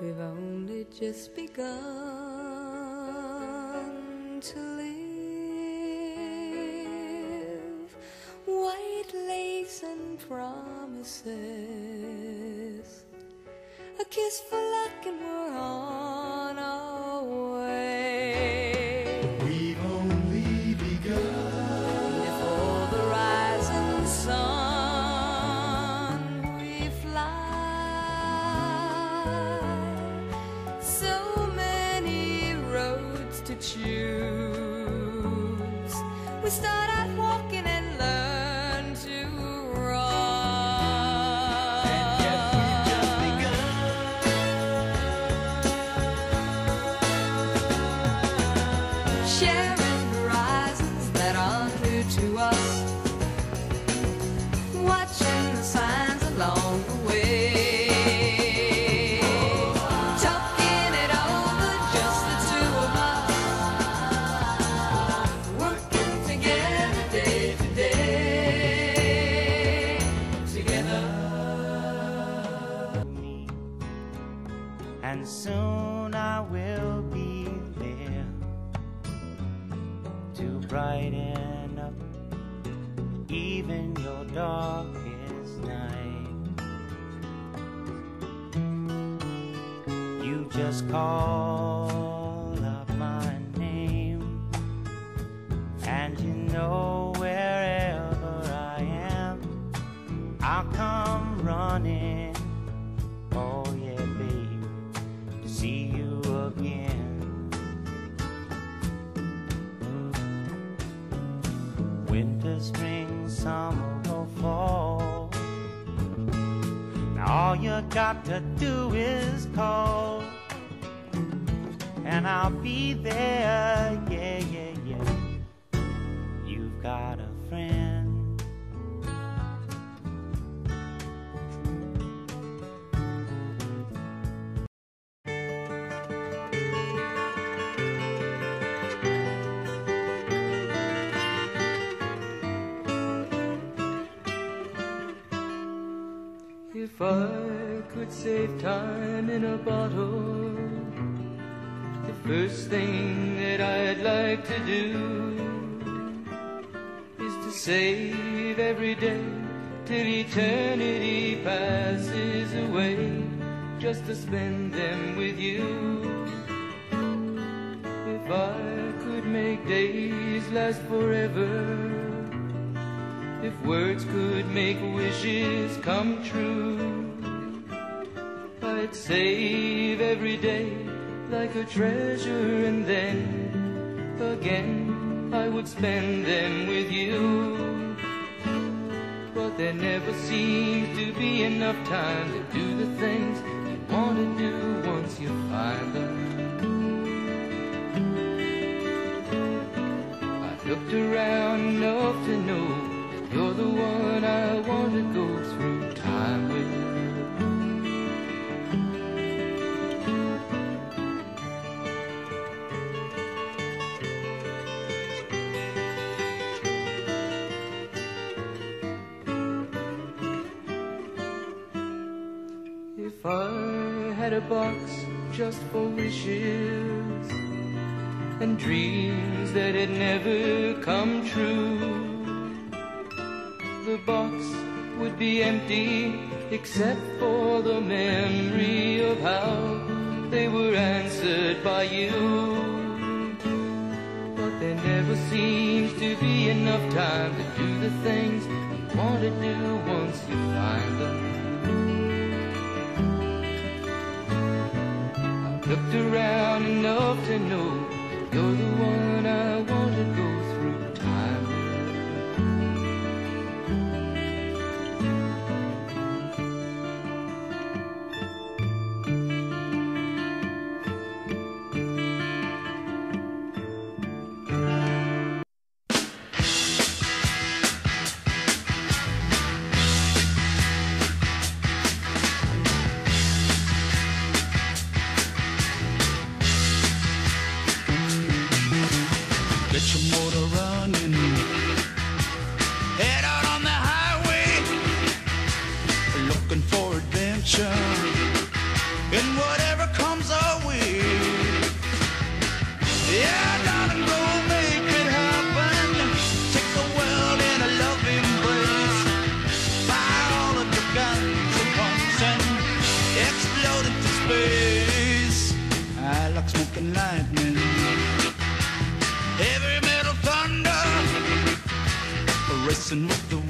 We've only just begun to live. White lace and promises, a kiss for luck and we're on our way. We've only begun. Before the rising sun we fly. So many roads to choose. We start out walking and learn to run. And yet we've just begun. Sharing horizons that aren't new to us, watching the signs along the way, talking it over, just the two of us, working together day to day, together. And soon I will be there to brighten up even your darkest night. You just call up my name, and you know wherever I am, I'll come running. Oh yeah, babe, to see you again. Winter, spring, summer or fall, now all you got to do is call, and I'll be there, yeah, yeah, yeah. You've got a friend. If I could save time in a bottle, the first thing that I'd like to do is to save every day till eternity passes away, just to spend them with you. If I could make days last forever, if words could make wishes come true, I'd save every day like a treasure, and then again I would spend them with you. But there never seems to be enough time to do the things you want to do once you find them. I've looked around enough to know you're the one I want to go through time with. If I had a box just for wishes and dreams that had never come true, the box would be empty except for the memory of how they were answered by you. But there never seems to be enough time to do the things you want to do once you find them. I've looked around enough to know you're the one I want to go through time with. Get your motor running, head out on the highway, looking for adventure in whatever smoking lightning, heavy metal thunder, racing with the